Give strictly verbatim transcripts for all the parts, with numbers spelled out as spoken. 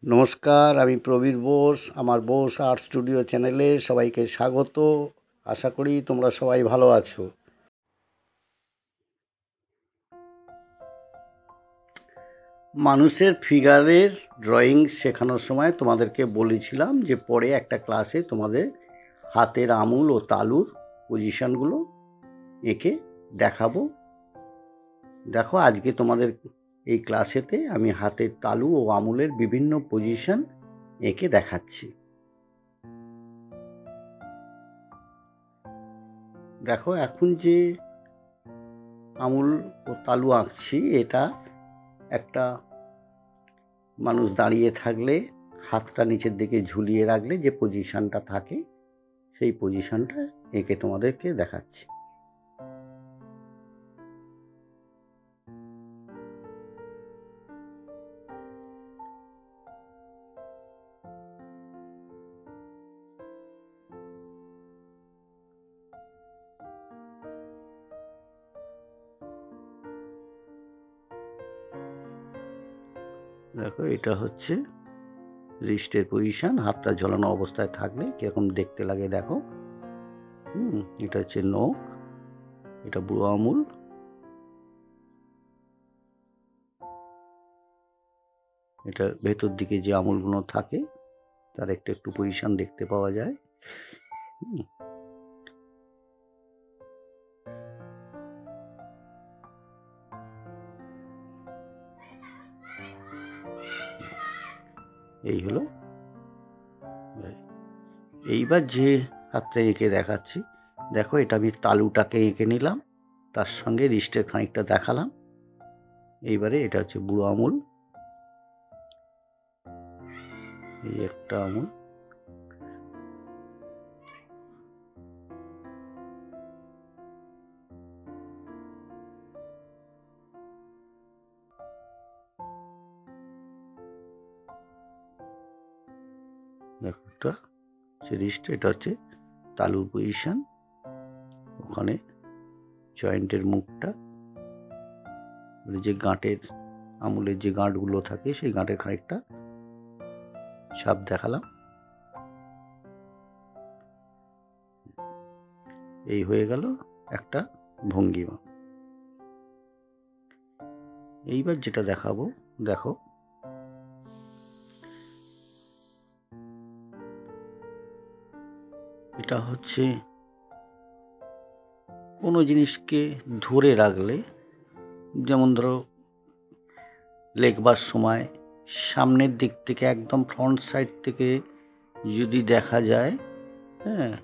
নমস্কার, আমি প্রবীর বোস। আমার বোস আর্ট স্টুডিও চ্যানেলে সবাইকে স্বাগত। আশা করি তোমরা সবাই ভালো আছো। মানুষের ফিগারের ড্রয়িং শেখানোর সময় তোমাদেরকে বলেছিলাম যে পরে একটা ক্লাসে তোমাদের হাতের আঙুল ও তালুর পজিশনগুলো এঁকে দেখাবো। দেখো, আজকে তোমাদের এই ক্লাসেতে আমি হাতের তালু ও আঙুলের বিভিন্ন পজিশন এঁকে দেখাচ্ছি। দেখো, এখন যে আঙুল ও তালু আঁকছি, এটা একটা মানুষ দাঁড়িয়ে থাকলে হাতটা নিচের দিকে ঝুলিয়ে রাখলে যে পজিশনটা থাকে, সেই পজিশনটা এঁকে তোমাদেরকে দেখাচ্ছি। দেখো, এটা হচ্ছে রিস্টের পজিশন। হাতটা ঝোলানো অবস্থায় থাকলে কিরকম দেখতে লাগে দেখো। হুম এটা হচ্ছে নখ, এটা বুড়ো আঙুল, এটা ভেতর দিকে যে আঙুলগুলো থাকে তার একটু একটু পজিশন দেখতে পাওয়া যায়। এই হলো। এইবার যে হাতটা এঁকে দেখাচ্ছি, দেখো, এটা আমি তালুটাকে এঁকে নিলাম, তার সঙ্গে রিস্টের খানিকটা দেখালাম। এইবারে এটা হচ্ছে বুড়ো আঙুল, এই একটা আঙুল, দেখো, এটা হচ্ছে রিস্ট, এটা হচ্ছে তালুর পজিশন। ওখানে জয়েন্টের মুখটা, যে গাঁটের আঙুলের যে গাঁটগুলো থাকে সেই গাঁটের খানিকটা ছাপ দেখালাম। এই হয়ে গেল একটা ভঙ্গিমা। এইবার যেটা দেখাবো, দেখো, এটা হচ্ছে কোনো জিনিসকে ধরে রাখলে, যেমন ধরো লেখবার সময় সামনের দিক থেকে একদম ফ্রন্ট সাইড থেকে যদি দেখা যায়, হ্যাঁ,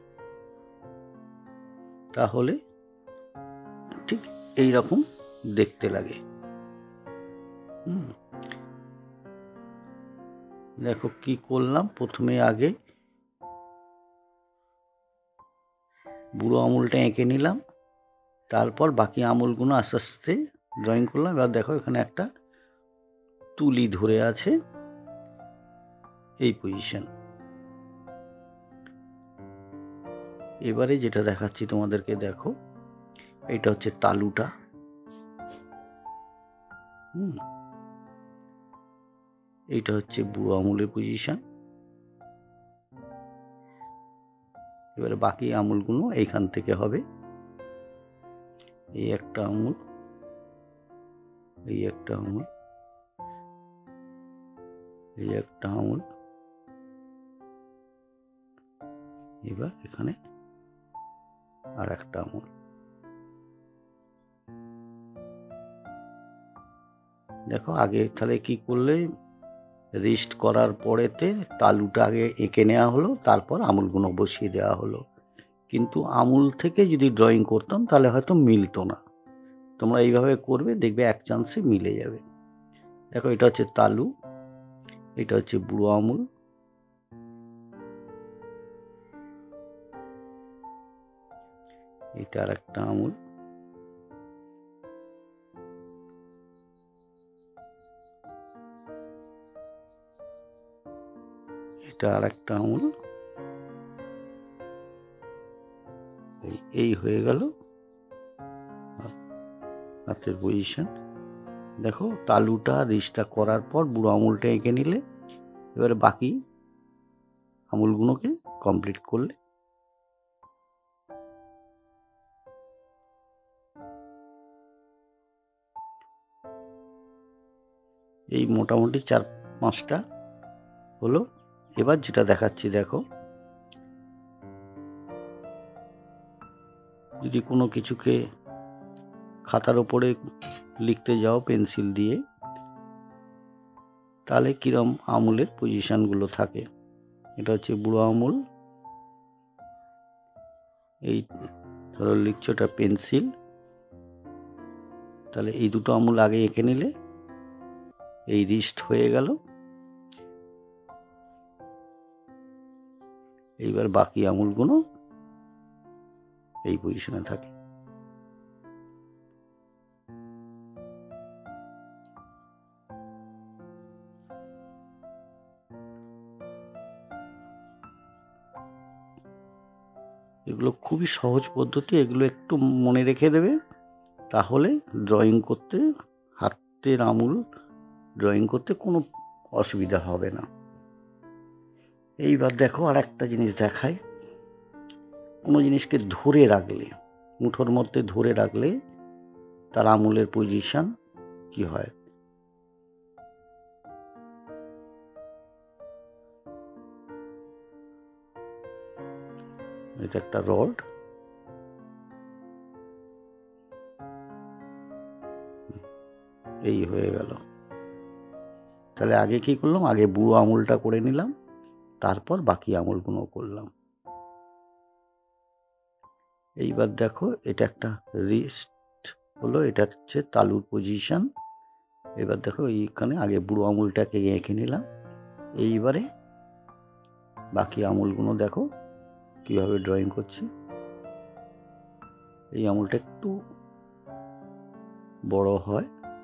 তাহলে ঠিক এই রকম দেখতে লাগে। হুম দেখো কি করলাম, প্রথমে আগে বুড়ো আঙুলটা এঁকে নিলাম, তারপর বাকি আঙুলগুলো আস্তে আস্তে ড্রয়িং করলাম। এবার দেখো, এখানে একটা তুলি ধরে আছে, এই পজিশন। এবারে যেটা দেখাচ্ছি তোমাদেরকে, দেখো, এটা হচ্ছে তালুটা। হুম এইটা হচ্ছে বুড়ো আঙুলের পজিশন। এবারে বাকি আঙুলগুলো এইখান থেকে হবে, এই একটা আঙুল, এই একটা আঙুল, এই একটা আঙুল, এবার এখানে আর একটা আঙুল। দেখো, আগে তাহলে কি করলে, রিস্ট করার পরেতে তালুটা আগে এঁকে নেওয়া হলো, তারপর আঙুলগুলো বসিয়ে দেওয়া হলো। কিন্তু আঙুল থেকে যদি ড্রয়িং করতাম তাহলে হয়তো মিলতো না। তোমরা এইভাবে করবে, দেখবে এক চান্সে মিলে যাবে। দেখো, এটা হচ্ছে তালু, এটা হচ্ছে বুড়ো আঙুল, এটা আর একটা আঙুল, এটা আর একটা আঙুল। এই হয়ে গেল হাতের পজিশন। দেখো, তালুটা রিস্টটা করার পর বুড়ো আঙুলটা এঁকে নিলে এবারে বাকি আমুলগুলোকে কমপ্লিট করলে এই মোটামুটি চার পাঁচটা হলো। এবার যেটা দেখাচ্ছি দেখো, যদি কোনো কিছুকে খাতার ওপরে লিখতে যাও পেন্সিল দিয়ে, তাহলে কিরম আমুলের পজিশনগুলো থাকে। এটা হচ্ছে বুড়ো আমুল, এই ধরো লিখছো এটা পেন্সিল, তাহলে এই দুটো আমুল আগে এঁকে নিলে এই রিস্ট হয়ে গেল। এইবার বাকি আমুলগুলো এই পজিশনে থাকে। এগুলো খুবই সহজ পদ্ধতি, এগুলো একটু মনে রেখে দেবে, তাহলে ড্রয়িং করতে, হাতের আমুল ড্রয়িং করতে কোনো অসুবিধা হবে না। এইবার দেখো আর একটা জিনিস দেখায়, কোনো জিনিসকে ধরে রাখলে, মুঠোর মধ্যে ধরে রাখলে তার আমুলের পজিশন কি হয়। এটা একটা রড, এই হয়ে গেল। তাহলে আগে কি করলাম, আগে বুড়ো আমুলটা করে নিলাম, তারপর বাকি আমুলগুলো করলাম। এইবার দেখো এটা একটা রিস্ট হলো, এটা হচ্ছে তালুর পজিশন। এবার দেখো এইখানে আগে বুড়ো আঙুলটাকে এঁকে নিলাম, এইবারে বাকি আঙুলগুলো দেখো কিভাবে ড্রয়িং করছি। এই আঙুলটা একটু বড় হয়,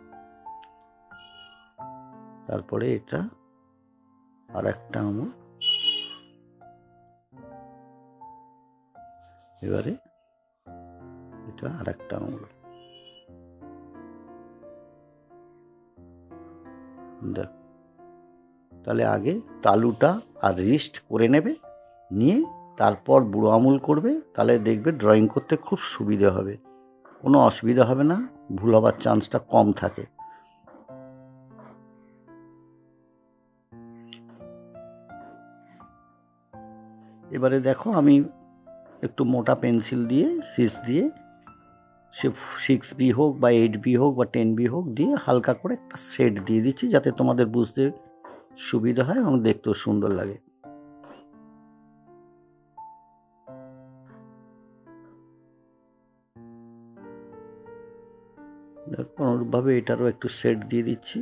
তারপরে এটা আর একটা আঙুল, এবারে এটা আর একটা আঙুল। দেখ, তাহলে আগে তালুটা আর রিস্ট করে নেবে, নিয়ে তারপর বুড়ো আঙুল করবে, তাহলে দেখবে ড্রয়িং করতে খুব সুবিধা হবে, কোনো অসুবিধা হবে না, ভুল হবার চান্সটা কম থাকে। এবারে দেখো আমি একটু মোটা পেন্সিল দিয়ে, সিস দিয়ে, সে সিক্স বি হোক বা এইট বি হোক বা টেন বি হোক দিয়ে হালকা করে একটা শেড দিয়ে দিচ্ছি, যাতে তোমাদের বুঝতে সুবিধা হয় এবং দেখতেও সুন্দর লাগে। দেখো অনুরূপভাবে এটারও একটু শেড দিয়ে দিচ্ছি।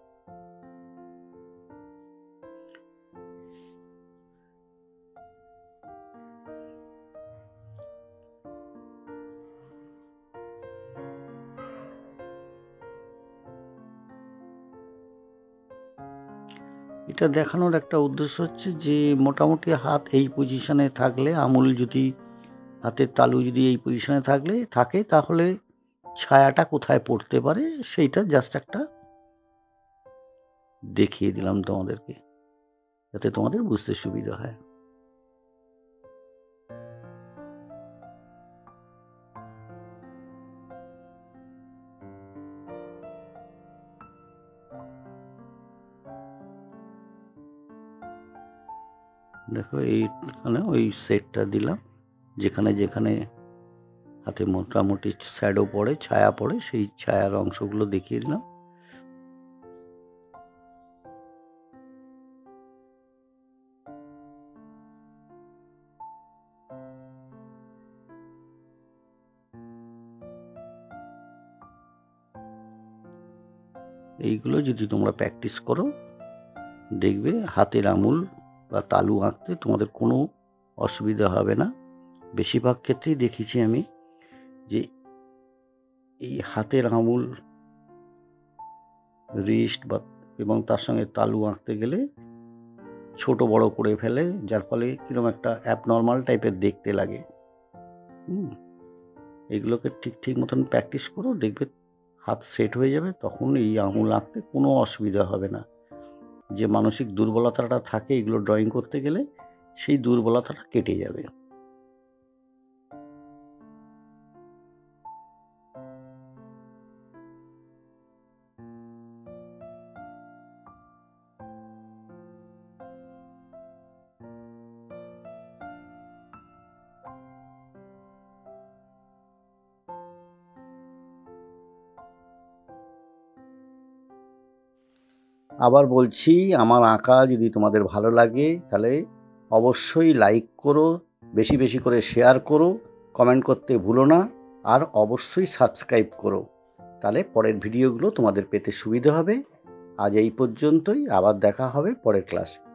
এটা দেখানোর একটা উদ্দেশ্য হচ্ছে যে মোটামুটি হাত এই পজিশনে থাকলে, আঙুল যদি, হাতের তালু যদি এই পজিশনে থাকলে থাকে, তাহলে ছায়াটা কোথায় পড়তে পারে সেইটা জাস্ট একটা দেখিয়ে দিলাম তোমাদেরকে, যাতে তোমাদের বুঝতে সুবিধা হয়। দেখো এইখানে ওই সেটটা দিলাম, যেখানে যেখানে হাতে মোটামুটি শ্যাডো পড়ে, ছায়া পড়ে, সেই ছায়ার অংশগুলো দেখিয়ে দিলাম। এইগুলো যদি তোমরা প্র্যাকটিস করো, দেখবে হাতের আঙুল বা তালু আঁকতে তোমাদের কোনো অসুবিধা হবে না। বেশিরভাগ ক্ষেত্রেই দেখেছি আমি যে এই হাতের আঙুল, রিস্ট বা এবং তার সঙ্গে তালু আঁকতে গেলে ছোট বড় করে ফেলে, যার ফলে কিরকম একটা অ্যাবনর্মাল টাইপের দেখতে লাগে। হুম এইগুলোকে ঠিক ঠিক মতন প্র্যাকটিস করো, দেখবে হাত সেট হয়ে যাবে, তখন এই আঙুল আঁকতে কোনো অসুবিধা হবে না। যে মানসিক দুর্বলতাটা থাকে এগুলো ড্রয়িং করতে গেলে সেই দুর্বলতাটা কেটে যাবে। আবার বলছি, আমার আঁকা যদি তোমাদের ভালো লাগে তাহলে অবশ্যই লাইক করো, বেশি বেশি করে শেয়ার করো, কমেন্ট করতে ভুলো না, আর অবশ্যই সাবস্ক্রাইব করো, তাহলে পরের ভিডিওগুলো তোমাদের পেতে সুবিধা হবে। আজ এই পর্যন্তই, আবার দেখা হবে পরের ক্লাসে।